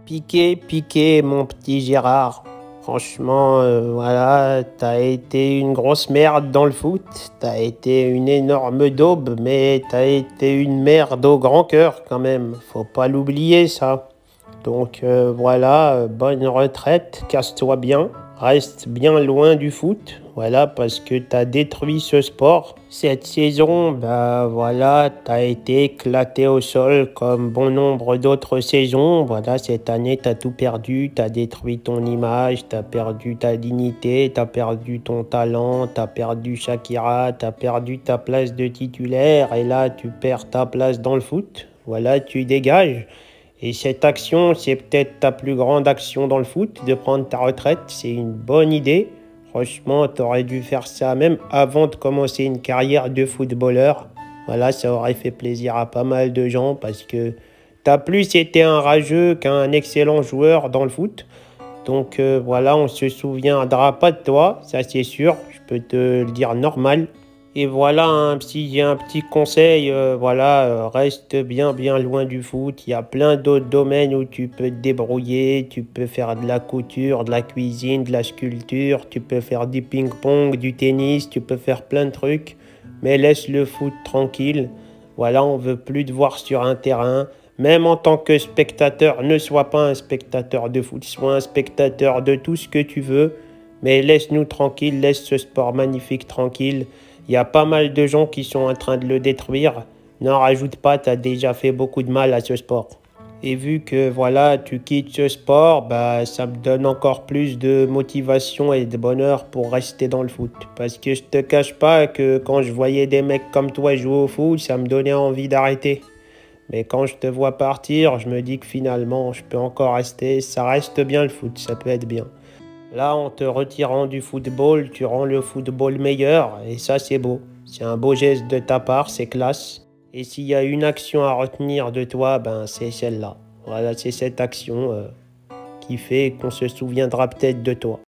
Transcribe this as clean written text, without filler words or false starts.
Piqué, piqué, mon petit Gérard. Franchement, voilà, t'as été une grosse merde dans le foot. T'as été une énorme daube, mais t'as été une merde au grand cœur quand même. Faut pas l'oublier, ça. Donc voilà, bonne retraite, casse-toi bien, reste bien loin du foot, voilà, parce que tu as détruit ce sport. Cette saison, bah voilà, tu as été éclaté au sol comme bon nombre d'autres saisons. Voilà, cette année, tu as tout perdu, tu as détruit ton image, tu as perdu ta dignité, tu as perdu ton talent, tu as perdu Shakira, tu as perdu ta place de titulaire, et là, tu perds ta place dans le foot. Voilà, tu dégages. Et cette action, c'est peut-être ta plus grande action dans le foot, de prendre ta retraite. C'est une bonne idée. Franchement, tu aurais dû faire ça même avant de commencer une carrière de footballeur. Voilà, ça aurait fait plaisir à pas mal de gens parce que tu as plus été un rageux qu'un excellent joueur dans le foot. Donc voilà, on se souviendra pas de toi, ça c'est sûr. Je peux te le dire normal. Et voilà, si j'ai un petit conseil, voilà, reste bien loin du foot. Il y a plein d'autres domaines où tu peux te débrouiller. Tu peux faire de la couture, de la cuisine, de la sculpture. Tu peux faire du ping-pong, du tennis. Tu peux faire plein de trucs. Mais laisse le foot tranquille. Voilà, on veut plus te voir sur un terrain. Même en tant que spectateur, ne sois pas un spectateur de foot. Sois un spectateur de tout ce que tu veux. Mais laisse-nous tranquille, laisse ce sport magnifique tranquille. Il y a pas mal de gens qui sont en train de le détruire. N'en rajoute pas, tu as déjà fait beaucoup de mal à ce sport. Et vu que voilà, tu quittes ce sport, bah, ça me donne encore plus de motivation et de bonheur pour rester dans le foot. Parce que je te cache pas que quand je voyais des mecs comme toi jouer au foot, ça me donnait envie d'arrêter. Mais quand je te vois partir, je me dis que finalement, je peux encore rester. Ça reste bien le foot, ça peut être bien. Là, en te retirant du football, tu rends le football meilleur et ça, c'est beau. C'est un beau geste de ta part, c'est classe. Et s'il y a une action à retenir de toi, ben c'est celle-là. Voilà, c'est cette action qui fait qu'on se souviendra peut-être de toi.